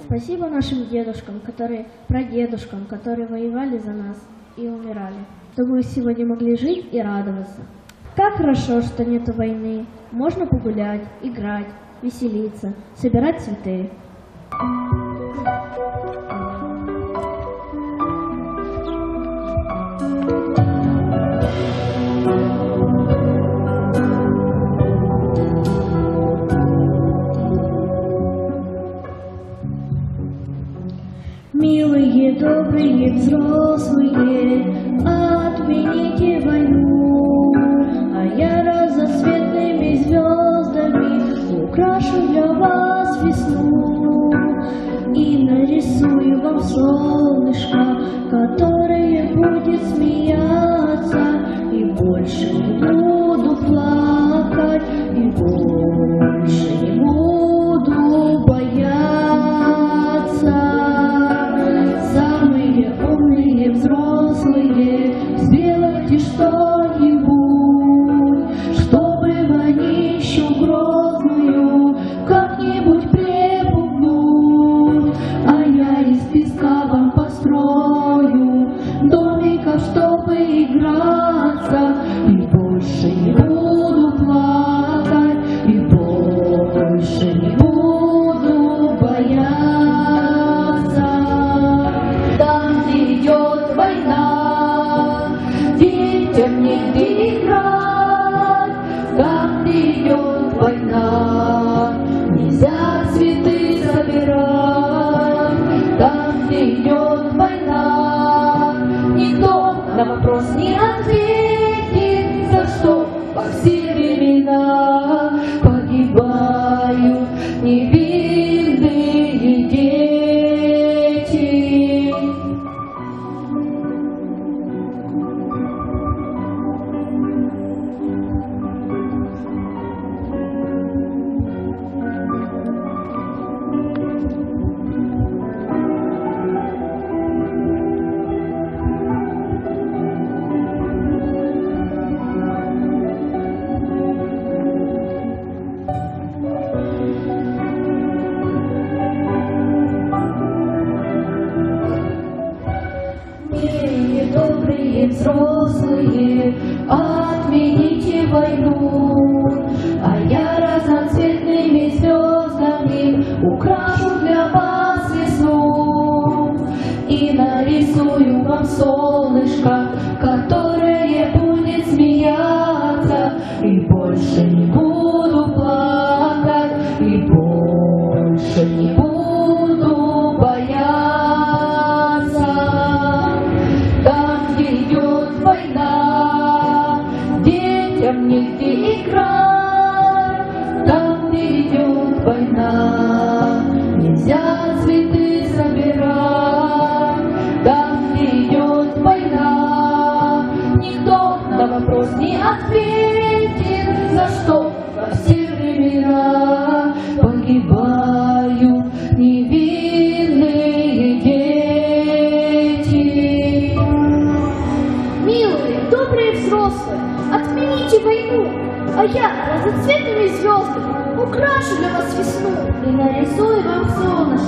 Спасибо нашим дедушкам, прадедушкам, которые воевали за нас и умирали, чтобы мы сегодня могли жить и радоваться. Как хорошо, что нету войны. Можно погулять, играть, веселиться, собирать цветы. Милые, добрые, взрослые, отмените войну, а я разноцветными звездами украшу для вас весну и нарисую вам солнышко, которое будет смеяться, и больше не буду плакать, и больше не буду бояться. Взрослые, сделайте что-нибудь, чтобы вонищу грозную как-нибудь припугнуть. А я из песка вам построю домиков, чтобы играться, и больше не буду плакать, и больше не буду бояться. Война, детям негде играть, там, где идет война, нельзя цветы собирать, там, где идет война, никто на вопрос не ответит, за что во все времена погибают невинные дети. Добрые взрослые, отмените войну, а я разноцветными звездами украшу для вас весну и нарисую вам солнышко, которое будет смеяться, и больше не буду плакать, и больше не буду бояться. Детям негде играть, там, где идет война, нельзя цветы собирать, там, где идет война, никто на вопрос не ответит, за что во все времена погибают невинные дети. Милые, добрые взрослые, отмените войну, а я разноцветными звездами украшу для вас весну и нарисую вам солнышко,